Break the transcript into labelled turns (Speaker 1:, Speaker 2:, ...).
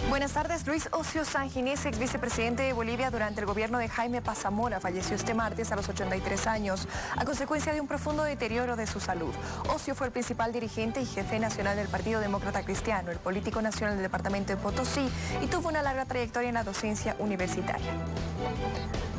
Speaker 1: Buenas tardes. Luis Ocio Sanginés, ex vicepresidente de Bolivia durante el gobierno de Jaime Pazamora, falleció este martes a los 83 años a consecuencia de un profundo deterioro de su salud. Ocio fue el principal dirigente y jefe nacional del Partido Demócrata Cristiano, el político nacional del departamento de Potosí, y tuvo una larga trayectoria en la docencia universitaria.